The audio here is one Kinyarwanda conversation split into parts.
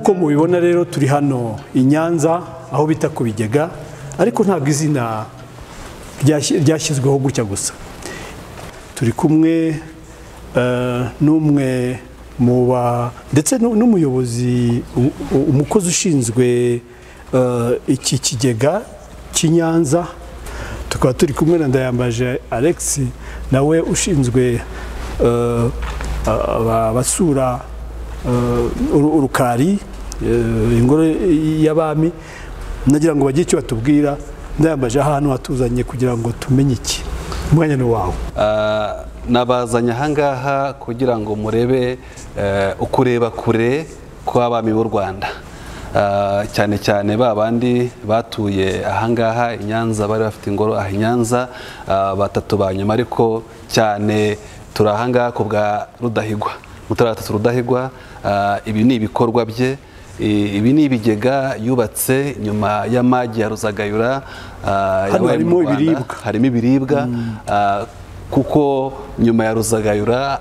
nk'uko mubibona rero turi hano i Nyanza aho bita ku Bigega, ariko ntabwo izina ryashyizweho gutya gusa. Turi kumwe n'umwe ndetse n'umuyobozi, umukozi ushinzwe iki kigega cy'i Nyanza. Tukaba turi kumwe na Ndayambaje Alex, nawe ushinzwe abasura urukari, ingoro y'abami. Nagira ngo bagire icyo batubwira. Ndayambaje ahantu hatuzanye kugira ngo tumenye iki. Umwanya ni wawe. Nabazanye ahangaha kugira ngo murebe ukureba kure kw'abami b'u Rwanda, cyane cyane babandi batuye ahangaha i Nyanza, bari bafite ingoro aha i Nyanza, batatu ba nyuma, ariko cyane turi ahangaha ku bwa Rudahigwa, Mutara III Rudahigwa. Ibi ni ibikorwa bye, ibi ni ibigega yubatse nyuma y'amagi ya Ruzagayura. Harimo ibiribwa kuko nyuma ya Ruzagayura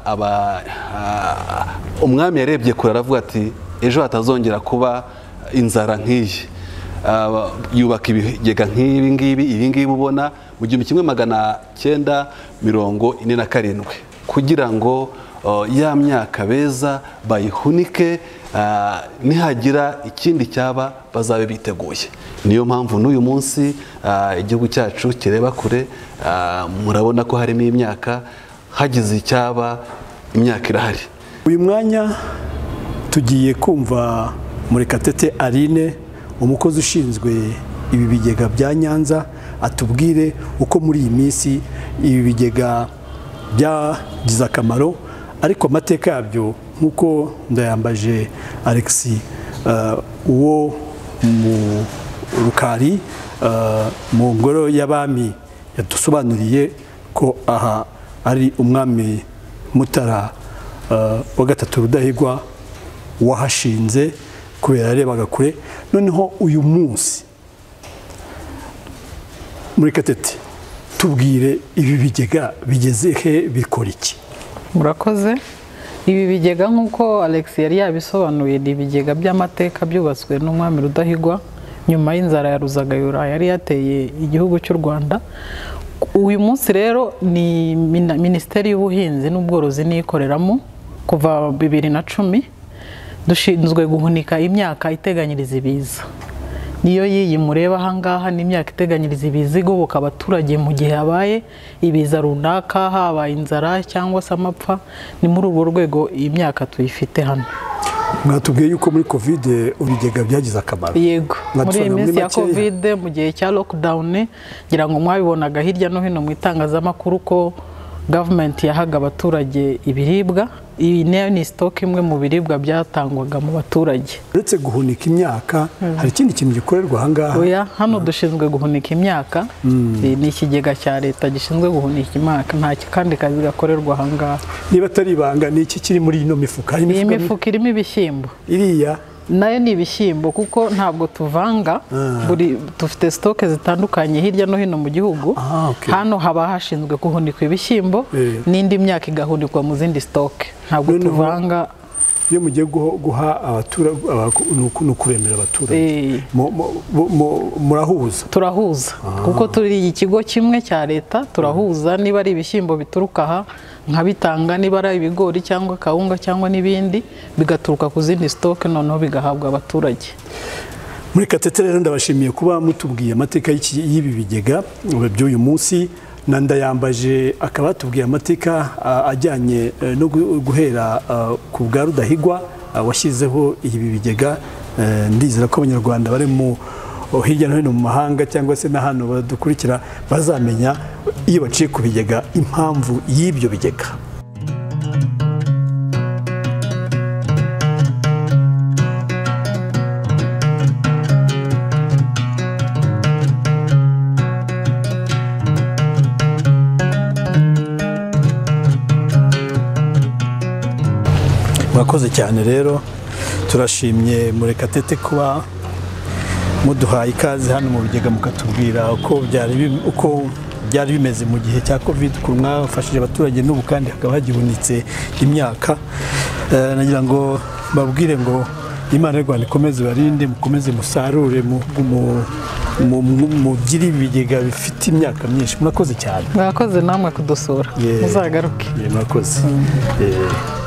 umwami yarebye kure aravuga ati ejo hatazongera kuba inzara nk'iyi. Yubaka ibigega nk'ibi ngibi ubona mu 1947 kugira ngo ya myaka beza bayihunike, nihagira ikindi cyaba bazabe biteguye. Niyo mpamvu n'uyu munsi igihugu cyacu kireba kure. Murabona ko harimo imyaka, hagize icyaba imyaka irahari. Uyu mwanya tugiye kumva Murekatete Aline, umukozi ushinzwe ibi bigega bya Nyanza, atubwire uko muri iyi minsi ibi bigega byagize akamaro, ariko amateka yabyo nk'uko Ndayambaje Alex uwo mu rukari mu ngoro y'abami yadusobanuriye ko aha ari umwami Mutara wa gatatu Rudahigwa wahashinze kubera yarebaga kure. Noneho uyu munsi Murekatete, tubwire ibi bigega bigeze he, bikora iki? Murakoze. Ibi bigega nk'uko Alex yari yabisobanuye, ni ibigega by'amateka byubatswe n'umwami Rudahigwa nyuma y'inzara ya Ruzagayura yari yateye igihugu cy'u Rwanda. Uyu munsi rero ni Minisiteri y'Ubuhinzi n'Ubworozi nikoreramo kuva 2010, dushinzwe guhunika imyaka iteganyiriza ibiza. Niyo yiyi mureba ahangaha ni imyaka iteganyiriza ibiza igoboka abaturage mu gihe habaye ibiza runaka, habaye inzara cyangwa se amapfa. Ni muri urwo rwego iyi myaka tuyifite hano. Mwatubwiye yuko muri Covid ibigega byagize akamaro. Yego, muri iyi minsi ya Covid, mu gihe cya lockdown, ngira ngo mwabibonaga hirya no hino mu itangazamakuru ko government yahaga abaturage ibiribwa. Iyi ni stock imwe mu biribwa byatangwaga mu baturage. Uretse guhunika imyaka, hari ikindi kintu gikorerwa ahangaha? Oya, hano dushinzwe guhunika imyaka. Ni ikigega cya leta gishinzwe guhunika imyaka, nta kandi kazi gakorerwa ahangaha. Niba atari ibanga, ni iki kiri muri ino mifuka? Iyi mifuka irimo ibishyimbo. Iriya nayo ni ibishyimbo, kuko ntabwo tuvanga, dufite stock zitandukanye hirya no hino mu gihugu. Hano haba hashinzwe guhunikwa ibishyimbo, n'indi myaka igahunikwa mu zindi stock. Ntabwo tuvanga. Iyo mugiye guha abaturage, nukuremera abaturage, murahuza? Turahuza, kuko turi ikigo kimwe cya leta. Turahuza, niba ari ibishyimbo bituruka aha nkabitanga, niba ari ibigori cyangwa kawunga cyangwa n'ibindi bigaturuka ku zindi stock, noneho bigahabwa abaturage. Murekatete rero ndabashimiye kuba mutubwiye amateka y'ibi bigega by'uyu munsi. na Ndayambaje akaba atubwiye amateka ajyanye no guhera ku bwa Rudahigwa washyizeho ibi bigega. Ndizera ko abanyarwanda bari mu hirya no hino mu mahanga cyangwa se na hano badukurikira bazamenya iyo baciye ku bigega impamvu y'ibyo bigega. Murakoze cyane rero, turashimye Murekatete kuba muduhaye ikaze hano mu bigega mukatubwira uko byari bimeze mu gihe cya Covid, ukuntu mwafashije abaturage n'ubu kandi hakaba hagihunitse imyaka. Nagira ngo babwire ngo imana y'u Rwanda ikomeze barinde, mukomeze musarure, mugire ibigega bifite imyaka myinshi. Murakoze cyane. Murakoze namwe kudusura, muzagaruke. Murakoze.